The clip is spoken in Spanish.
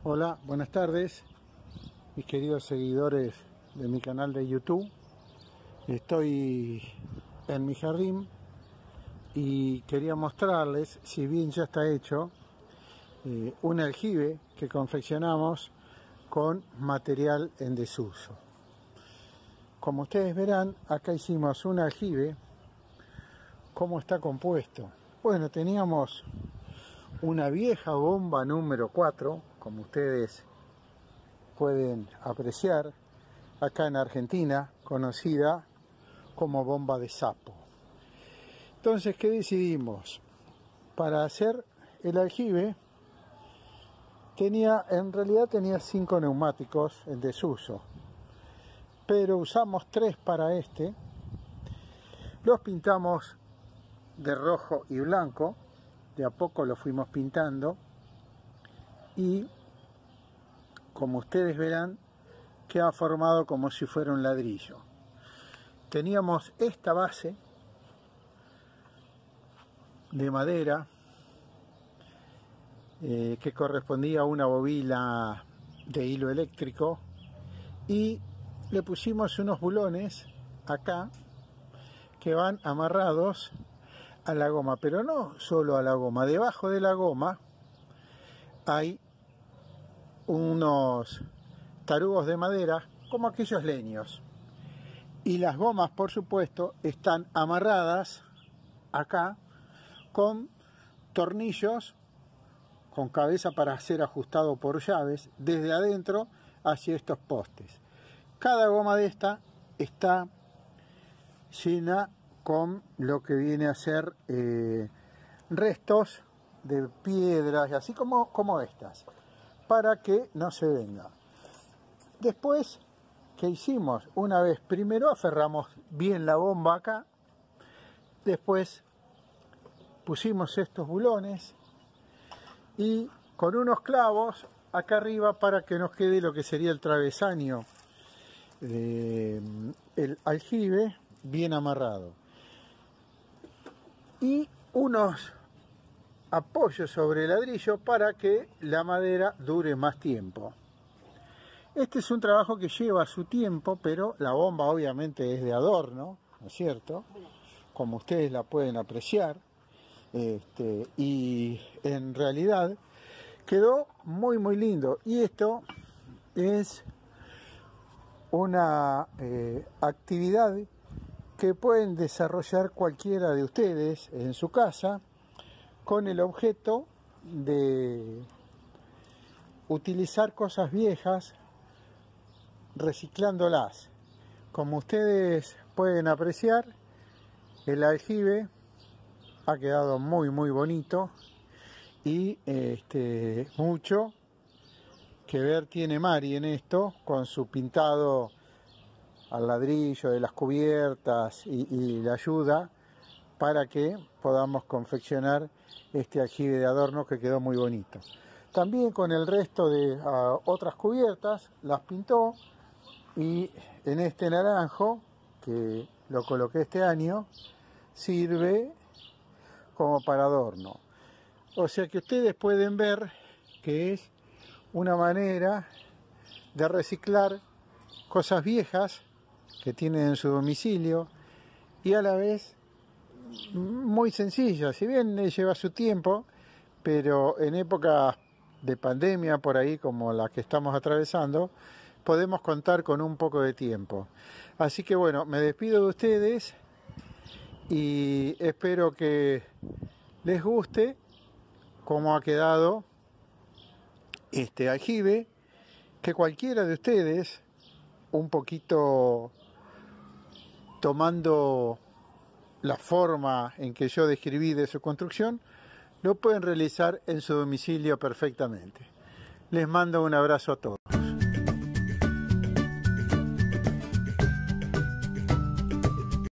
Hola, buenas tardes, mis queridos seguidores de mi canal de YouTube. Estoy en mi jardín y quería mostrarles, si bien ya está hecho, un aljibe que confeccionamos con material en desuso. Como ustedes verán, acá hicimos un aljibe. ¿Cómo está compuesto? Bueno, teníamos una vieja bomba número 4, como ustedes pueden apreciar, acá en Argentina, conocida como bomba de sapo. Entonces, ¿qué decidimos? Para hacer el aljibe, en realidad tenía 5 neumáticos en desuso, pero usamos 3 para este. Los pintamos de rojo y blanco, de a poco lo fuimos pintando y, como ustedes verán, queda formado como si fuera un ladrillo. Teníamos esta base de madera que correspondía a una bobina de hilo eléctrico, y le pusimos unos bulones acá que van amarrados a la goma, pero no solo a la goma. Debajo de la goma hay unos tarugos de madera, como aquellos leños, y las gomas, por supuesto, están amarradas acá con tornillos con cabeza para ser ajustado por llaves desde adentro hacia estos postes. Cada goma de esta está llena con lo que viene a ser restos de piedras, así como estas, para que no se venga. Después, ¿qué hicimos? Una vez, primero aferramos bien la bomba acá, después pusimos estos bulones y con unos clavos acá arriba para que nos quede lo que sería el travesaño del aljibe bien amarrado, y unos apoyos sobre el ladrillo para que la madera dure más tiempo. Este es un trabajo que lleva su tiempo, pero la bomba obviamente es de adorno, ¿no es cierto? Como ustedes la pueden apreciar. Y en realidad quedó muy lindo, y esto es una actividad que pueden desarrollar cualquiera de ustedes en su casa con el objeto de utilizar cosas viejas, reciclándolas. Como ustedes pueden apreciar, el aljibe ha quedado muy bonito, y mucho que ver tiene Mari en esto, con su pintado al ladrillo de las cubiertas y la ayuda para que podamos confeccionar este aljibe de adorno que quedó muy bonito. También con el resto de otras cubiertas las pintó, y en este naranjo, que lo coloqué este año, sirve como para adorno. O sea que ustedes pueden ver que es una manera de reciclar cosas viejas que tienen en su domicilio, y a la vez muy sencilla. Si bien lleva su tiempo, pero en épocas de pandemia por ahí como la que estamos atravesando, podemos contar con un poco de tiempo. Así que bueno, me despido de ustedes y espero que les guste cómo ha quedado este aljibe, que cualquiera de ustedes, un poquito tomando la forma en que yo describí de su construcción, lo pueden realizar en su domicilio perfectamente. Les mando un abrazo a todos.